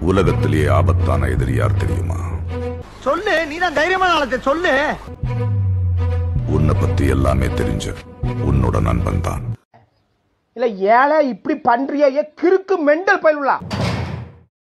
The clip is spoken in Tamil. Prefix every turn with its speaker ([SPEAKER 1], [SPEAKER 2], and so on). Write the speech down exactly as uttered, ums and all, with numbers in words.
[SPEAKER 1] உலகத்திலேயே ஆபத்தான எதிரி யார் தெரியுமா?
[SPEAKER 2] சொல்லு, நீதான் தைரியமான ஆளத்தை சொல்லு.
[SPEAKER 1] உன்னை பத்தி எல்லாமே தெரிஞ்ச உன்னோட நண்பன் தான்.
[SPEAKER 2] இல்ல ஏழை இப்படி பண்றியே கிறுக்கு மெண்டல் பயிலுலா.